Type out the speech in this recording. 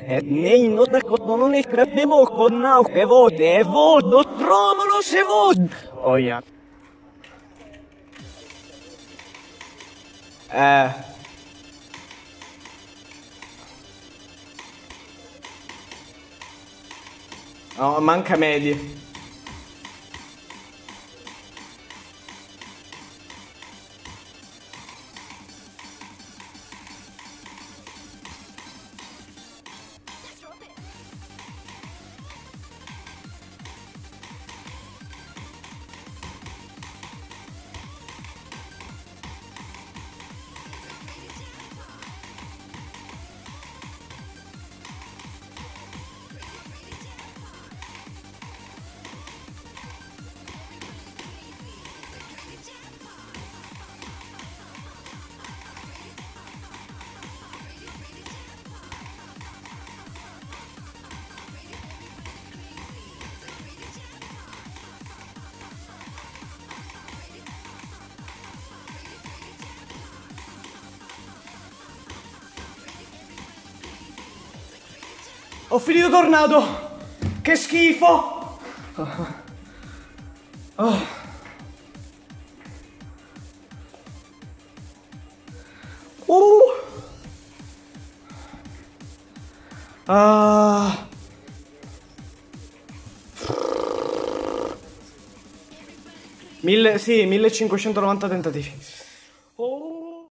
E nei non non ne credevo con che vote, e voto, trovano se voto. Oh yeah. No, manca Medi. Ho finito tornato! Che schifo! Oh. Ah. Sì, 1590 tentativi.